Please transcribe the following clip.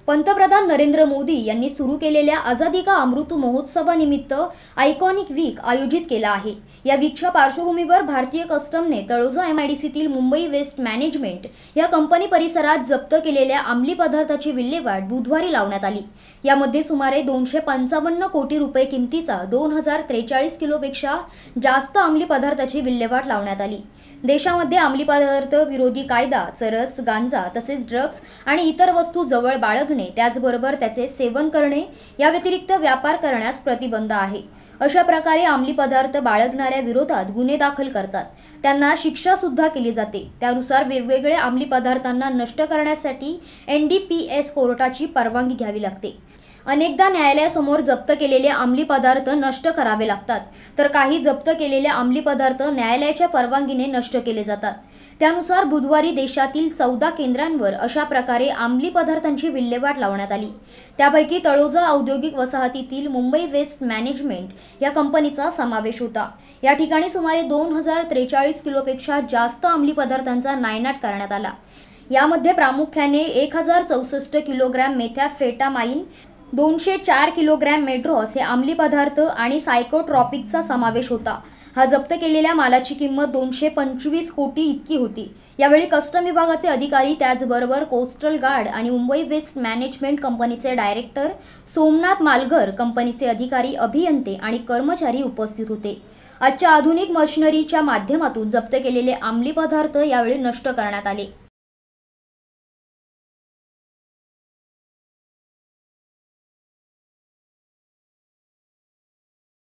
पंतप्रधान नरेंद्र मोदी यांनी सुरू केलेल्या आझादी का अमृत महोत्सवानिमित्त आयकॉनिक वीक आयोजित केला आहे। या वीकच्या पार्श्वभूमीवर भारतीय कस्टमने तळोजा एमआयडीसीतील मुंबई वेस्ट मॅनेजमेंट या कंपनी परिसरात जप्त केलेल्या अंमली पदार्थाची विल्हेवाट बुधवारी लावण्यात आली। यामध्ये सुमारे 255 कोटी रुपये किमतीचा 2043 किलोपेक्षा जास्त अंमली पदार्थाची विल्हेवाट लावण्यात आली। देशामध्ये अंमली पदार्थ विरोधी कायदा, चरस, गांजा तसेच ड्रग्ज आणि इतर वस्तू जवळ बाळगणे, त्याचबरोबर त्याचे सेवन करणे या व्यतिरिक्त व्यापार करण्यास प्रतिबंध आहे। अशा प्रकारे अंमली पदार्थ बाळगणाऱ्या विरोधात गुन्हे दाखल करतात, त्यांना शिक्षा सुद्धा केली जाते। त्यानुसार वेगवेगळे अंमली पदार्थांना नष्ट करण्यासाठी NDPS कोर्टाची परवानगी घ्यावी लागते। अनेकदा न्यायालयासमोर जप्त केलेले अंमली पदार्थ नष्ट करावे लागतात, तर काही जप्त केलेले अंमली पदार्थ न्यायालयाच्या परवानगीने नष्ट केले जातात। त्यानुसार बुधवारी देशातील 14 केंद्रांवर अशा प्रकारे अंमली पदार्थांची विल्हेवाट लावण्यात आली। त्यापैकी तळोजा औद्योगिक वसाहतीतील मुंबई वेस्ट मॅनेजमेंट या कंपनीचा समावेश होता। या ठिकाणी सुमारे 2043 किलोपेक्षा जास्त अंमली पदार्थांचा नायनाट करण्यात आला। यामध्ये प्रामुख्याने 1064 किलोग्रॅम मेथॅम्फेटामाइन, 204 किलोग्रॅम मेड्रॉस हे अंमली पदार्थ आणि सायकोट्रॉपिकचा समावेश होता। हा जप्त केलेल्या मालाची किंमत 225 कोटी इतकी होती। यावेळी कस्टम विभागाचे अधिकारी, त्याचबरोबर कोस्टल गार्ड आणि मुंबई वेस्ट मॅनेजमेंट कंपनीचे डायरेक्टर सोमनाथ मालघर, कंपनीचे अधिकारी, अभियंते आणि कर्मचारी उपस्थित होते। आजच्या आधुनिक मशिनरीच्या माध्यमातून जप्त केलेले अंमली पदार्थ यावेळी नष्ट करण्यात आले।